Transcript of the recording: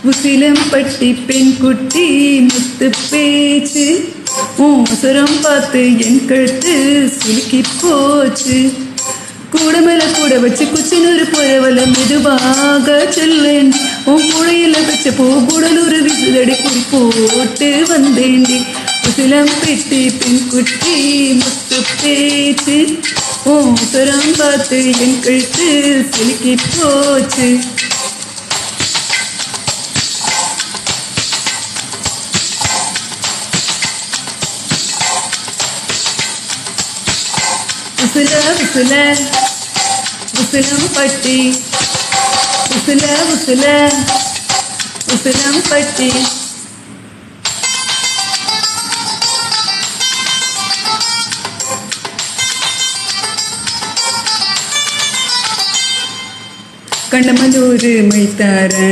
உசிலம்பட்டி பெண் குட்டி முத்து பேச்சு மோசரம் பார்த்து என் கழுத்து சுலுக்கி போச்சு. கூட மேல கூட வச்சு குச்சினூறு புறவல மெதுவாக சொல்லேன். உன் கூடையில வச்ச பூகுடலூர் விசுதடி குறி போட்டு வந்தேண்டி. உசிலம்பட்டி பெண் குட்டி முத்து பேச்சு மோசரம் பார்த்து என் கழுத்து சுலுக்கி போச்சு. உசில உசில உசிலம்பட்டி உசில உசில உசிலம்பட்டி. கண்டமல்லூர் மைத்தார